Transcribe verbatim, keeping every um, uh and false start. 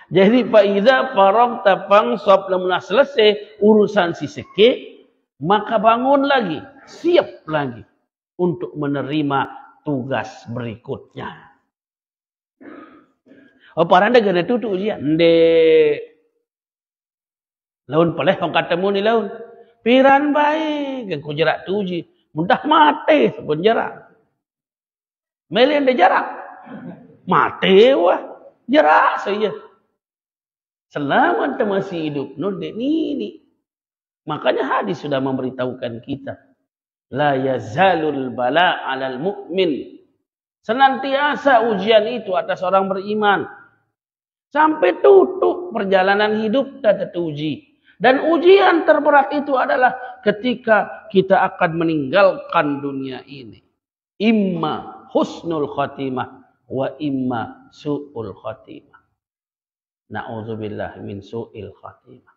Jadi faiza faragta fansab, lamun selesai urusan si seke, maka bangun lagi, siap lagi untuk menerima tugas berikutnya. Oh, paranda gana tutu ujian. Ndek. Laun paleh orang katamu ni laun. Piran baik, yang kau jarak tu uji. Mudah mati sebun jarak. Meli anda jarak. Mati wah. Jarak saja. Selama anda masih hidup. Nudek ni ni. Makanya hadis sudah memberitahukan kita. La yazalul bala alal mu'min. Senantiasa ujian itu atas orang beriman. Sampai tutup perjalanan hidup dan teruji. Dan ujian terberat itu adalah ketika kita akan meninggalkan dunia ini. Imma husnul khatimah wa imma su'ul khatimah. Na'udzubillah min su'il khatimah.